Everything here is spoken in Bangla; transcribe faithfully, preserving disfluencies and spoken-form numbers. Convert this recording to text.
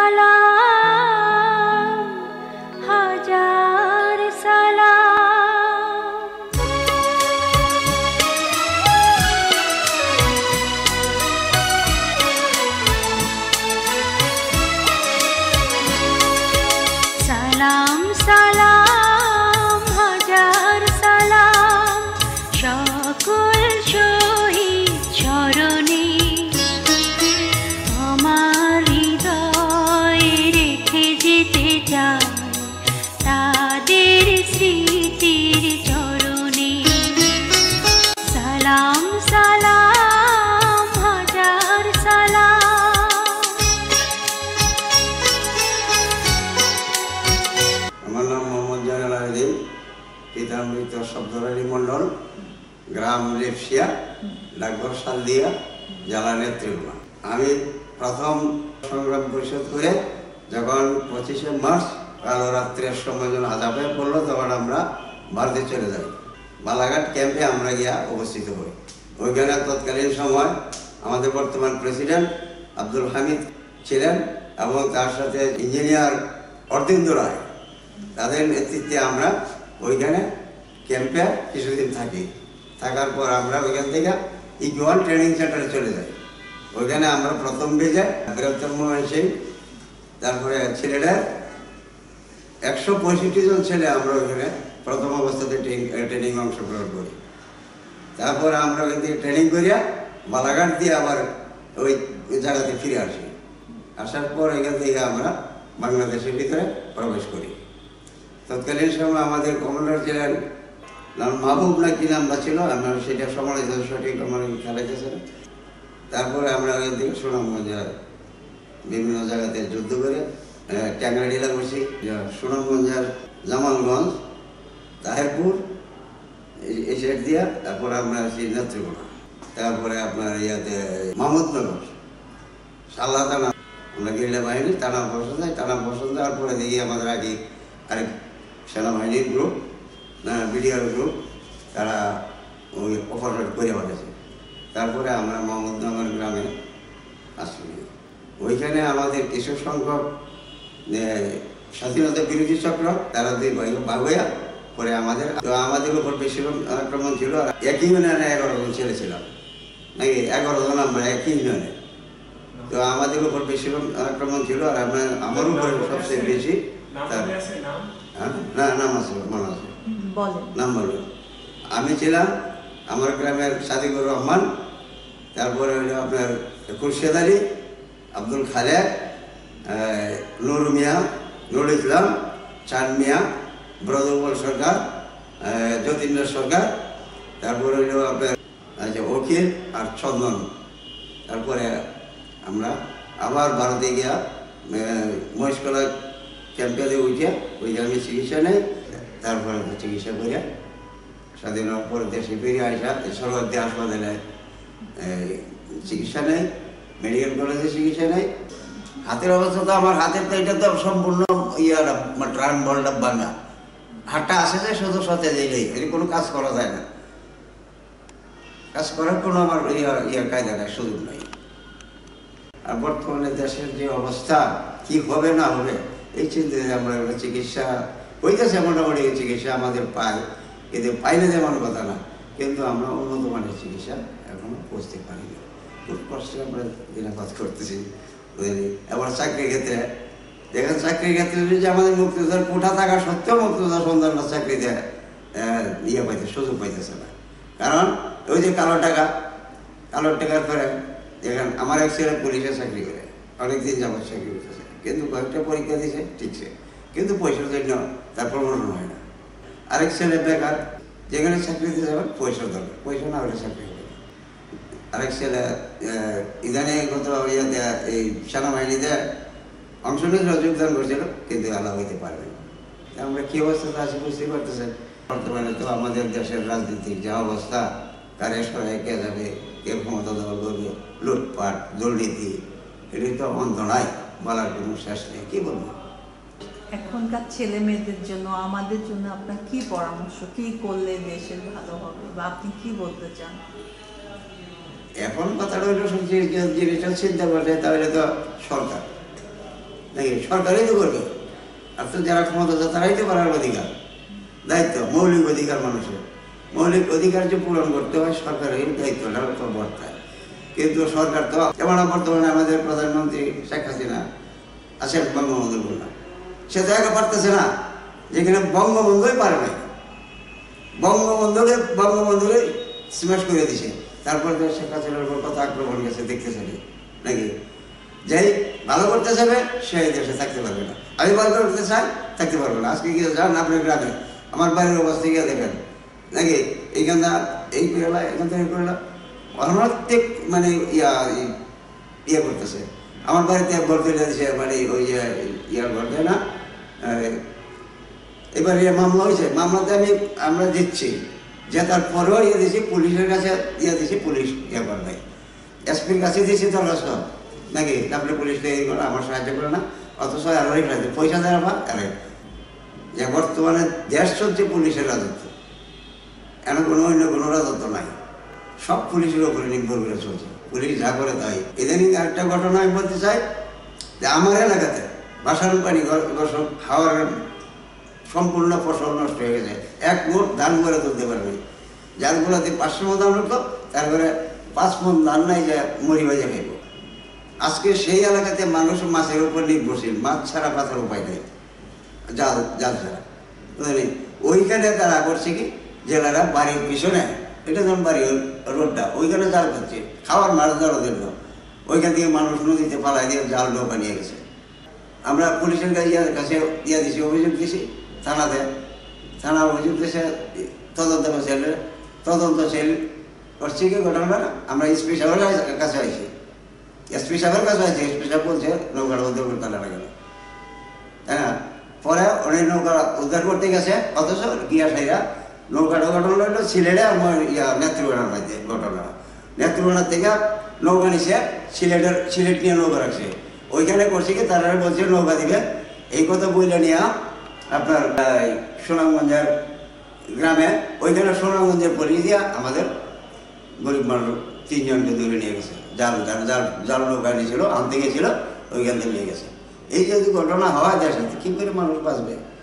সালাম হাজার সালাম সালাম সালাম হাজার সালাম সকল শহীদ চরণে আমার হৃদয়ে রেখে যেতে চাই তাদের স্মৃতির চরণে সালাম সালাম হাজার সালাম। আমার নাম মোহাম্মদ জয়নাল আবেদিন, পিতা মৃত শব্দরানী মণ্ডল, গ্রাম রেপসিয়া, ডাকঘর সালদিয়া, জেলা নেত্রকোনা। আমি প্রথম সংগ্রাম পরিষদ করে যখন পঁচিশে মার্চ কালো রাত্রের সময় যখন আজাবে পড়লো তখন আমরা ভারতে চলে যাই। বালাঘাট ক্যাম্পে আমরা গিয়া অবস্থিত হই। ওইখানে তৎকালীন সময় আমাদের বর্তমান প্রেসিডেন্ট আব্দুল হামিদ ছিলেন এবং তার সাথে ইঞ্জিনিয়ার অর্ধেন্দ্র রায়, তাদের নেতৃত্বে আমরা ওইখানে ক্যাম্পে কিছুদিন থাকি। থাকার পর আমরা ওইখান থেকে ইকুয়াল ট্রেনিং সেন্টারে চলে যাই। ওইখানে আমরা প্রথম বেজে বৃহত্তম সিং, তারপরে ছেলেটার একশো পঁয়ষট্টি জন ছেলে আমরা ওইখানে প্রথম অবস্থাতে ট্রেনিং অংশগ্রহণ করি। তারপরে আমরা ওইখান থেকে ট্রেনিং করিয়া বালাঘাট দিয়ে আবার ওই জায়গাতে ফিরে আসি। আসার পর এখান থেকে আমরা বাংলাদেশের ভিতরে প্রবেশ করি। তৎকালীন সময় আমাদের কমান্ডার ছিলেন নাম মাহবুব না কি নামটা ছিল, আমরা সেটা সমালোচিত সঠিক আমার খেলাইতেছে। তারপরে আমরা ওই থেকে সুনামগঞ্জ বিভিন্ন জায়গাতে যুদ্ধ করে ট্যাংরাডিলা করছি, সুনামগঞ্জের জামালগঞ্জ, তাহেরপুর এই সাইড দিয়া। তারপরে আমরা আছি নেত্রকোনা, তারপরে আপনার ইয়াতে মাহমুদনগর, সাল্লা থানা, আমরা গেরিলা বাহিনী টানা বসন যাই। টানা বসন যাওয়ার পরে দেখি আমাদের আগে আরেক সেনাবাহিনীর গ্রুপ, বিডিআর গ্রুপ, তারা ওই অপারেট করে পাঠাচ্ছে। তারপরে আমরা মোহাম্মদনগর গ্রামে আসি। ওইখানে আমাদের কিছু সংখ্যক স্বাধীনতা বিরোধী চক্র, তারা দুই ভাই ভাগ হইয়া পরে আমাদের তো আমাদের উপর বেশি আক্রমণ ছিল। একই ইউনিয়নে এগারো জন ছেলে ছিলাম নাকি, এগারো জন আমরা একই ইউনিয়নে। তো আমাদের উপর বেশি আক্রমণ ছিল আর আমরা আমার উপরে সবচেয়ে বেশি। না নাম আছে, মনে আছে, নাম বলবেন। আমি ছিলাম আমার গ্রামের সাদিকুর রহমান, তারপরে হইল আপনার খুরশেদ আলী, আব্দুল খালেক, নুর মিয়া, নুরুল ইসলাম, চাঁদ মিয়া, ব্রজবল সরকার, যতীন্দ্র সরকার, তারপরে হইল আপনার আচ্ছা অখিল আর চন্দন। তারপরে আমরা আবার ভারতে গিয়া মহেশকলা ক্যাম্পে উঠিয়া ওইখানে আমি চিকিৎসা নেই। তারপরে চিকিৎসা করিয়া স্বাধীন হওয়ার পর দেশে ফিরে আসা সরকারি হাসপাতালে চিকিৎসা নেই, মেডিকেল কলেজে চিকিৎসা নেই। হাতের অবস্থা তো আমার হাতের তো এটা তো সম্পূর্ণ ইয়ার ট্রান বলটা ভাঙা, হাতটা আসে যায় শুধু সতে যাইলেই, এর কোনো কাজ করা যায় না। কাজ করার কোনো আমার ইয়া ইয়ার কায়দা নাই, সুযোগ নাই। আর বর্তমানে দেশের যে অবস্থা কি হবে না হবে এই চিন্তায় আমরা চিকিৎসা হইতেছে, মোটামুটি চিকিৎসা আমাদের পাই, কিন্তু পাইলে যেমন কথা না, কিন্তু আমরা উন্নত মানের চিকিৎসা এখনো পৌঁছতে পারিনি। খুব কষ্টে আমরা দিনাপাত করতেছি। এবার চাকরির ক্ষেত্রে দেখেন, চাকরির ক্ষেত্রে যে আমাদের মুক্তিযোদ্ধার কোঠা থাকা সত্ত্বেও মুক্তিযোদ্ধা সন্তানরা চাকরিতে ইয়ে পাইতে সুযোগ পাইতেছে না। কারণ ওই যে কালো টাকা, কালো টাকার পরে দেখেন আমার এক ছেলে পুলিশে চাকরি করে, অনেকদিন যাবার চাকরি করতেছে, কিন্তু কয়েকটা পরীক্ষা দিয়েছে ঠিকছে, কিন্তু পয়সার জন্য তার প্রমোশন হয় না। আরেক ছেলে বেকার, যেখানে চাকরি দিতে যাবেন পয়সার দরকার, পয়সা না হলে চাকরি হবে না। আরেক ছেলে ইদানিং গত ইয়েতে এই সেনাবাহিনীতে অংশ নিয়েছিল, যোগদান করছিল, কিন্তু আলাদা হইতে পারবে না। আমরা কী অবস্থাতে আছি বুঝতে পারতেছেন। বর্তমানে তো আমাদের দেশের রাজনীতির যা অবস্থা, কারে সরাই কে যাবে, কে ক্ষমতা দখল করবে, লুটপাট, দুর্নীতি, এটি তো অন্ত নাই, বলার কোনো শেষ নেই। কী বলবো? এখনকার ছেলে মেয়েদের জন্য, আমাদের জন্য আপনার কি পরামর্শ, কি করলে দেশের ভালো হবে, বা আপনি কি বলতে চান? এখন কথাটা হইল জিনিসটা চিন্তা করলে তাহলে তো সরকার নাকি? সরকারই তো করবে। আর তো যারা ক্ষমতা আছে তারাই তো করার অধিকার, দায়িত্ব, মৌলিক অধিকার মানুষের। মৌলিক অধিকার যে পূরণ করতে হয় সরকারের দায়িত্বটা তো বর্তায়। কিন্তু সরকার তো যেমন বর্তমানে আমাদের প্রধানমন্ত্রী শেখ হাসিনা আছেন বঙ্গবন্ধুর কন্যা, সে তো একা পারতেছে না, যেখানে বঙ্গবন্ধুই পারে না। বঙ্গবন্ধুকে বঙ্গবন্ধুরে স্ম্যাশ করে দিছে, তারপর তো শেখ হাসিনার উপর কত আক্রমণ গেছে দেখতেছে নাকি? যাই ভালো করতে যাবে সেই দেশে থাকতে পারবে না। আমি ভালো করতে চাই থাকতে পারবো না। আজকে গিয়ে যান আপনার গ্রামে, আমার বাড়ির অবস্থা গিয়ে দেখেন নাকি? এইখানটা এই করলাম, এখান থেকে করলাম, অনর্থিক মানে ইয়া ইয়ে করতেছে। আমার বাড়িতে ঘর তুলে দিচ্ছে, মানে ওই ইয়ার ঘর দেয় না। এবার ইয়ে মামলা হয়েছে, মামলাতে আমি আমরা দিচ্ছি, যে তারপরেও ইয়ে দিচ্ছি পুলিশের কাছে ইয়ে দিচ্ছি, পুলিশ ইয়ে করে নাই। এসপির কাছে দিচ্ছি দরখাস্ত নাকি? তারপরে পুলিশকে এই করে আমার সাহায্য করে না, অথচ আরোই সাহায্য পয়সা দেয় আমার আরে। যে বর্তমানে দেশ চলছে পুলিশের রাজত্ব, এমন কোনো অন্য কোনো রাজত্ব নাই, সব পুলিশের ওপরে নির্ভর করে চলছে। পুলিশ যা করে তাই। ইদানিং একটা ঘটনা আমি বলতে চাই যে আমার এলাকাতে বাসার পানি খাওয়ার সম্পূর্ণ ফসল নষ্ট হয়ে গেছে, এক মুঠ ধান করে তুলতে পারবে। যারগুলোতে পাঁচশো মন ধান হতো তারপরে পাঁচ মন ধান নাই যে মরি বাজে খাইব। আজকে সেই এলাকাতে মানুষ মাছের উপর নির্ভরশীল, মাছ ছাড়া পাতার উপায় নেই, জাল জাল ছাড়া। বুঝলেন? ওইখানে তারা করছে কি, জেলারা বাড়ির পিছনে, এটা যেমন বাড়ি রোডটা, ওইখানে জাল করছে খাওয়ার মাছ ধরার জন্য। ওইখান থেকে মানুষ নদীতে পালাই দিয়ে জাল নৌকা নিয়ে গেছে। আমরা পুলিশের কাছে কাছে ইয়ে দিছি, অভিযোগ দিছি থানাতে, থানা অভিযোগ দিয়েছে, তদন্ত করছে, তদন্ত সেল করছে কি ঘটনাটা। আমরা এসপি সাহেবের কাছে আইছি, এসপি সাহেবের কাছে আছে, এসপি সাহেব বলছে নৌকার উদ্ধার করতে না গেল, তাই না? পরে অনেক নৌকা উদ্ধার করতে গেছে, অথচ গিয়া সাইরা নৌকাটা ঘটনা হলো সিলেটে আমার ইয়া নেত্রকোনার মধ্যে ঘটনা। নেত্রকোনার থেকে নৌকা নিছে সিলেটের, সিলেট নিয়ে নৌকা রাখছে। ওইখানে করছে কি তারা বলছে নৌকা দিবে, এই কথা বইলে নিয়ে আপনার সুনামগঞ্জের গ্রামে, ওইখানে সুনামগঞ্জের পুলিশ দিয়া আমাদের গরিব মানুষ তিনজনকে ধরে নিয়ে গেছে। জাল জাল জাল জাল নৌকা নিয়েছিল, আনতে গেছিল, ওইখান থেকে নিয়ে গেছে। এই যদি ঘটনা হয় দেশে, কি করে মানুষ বাঁচবে?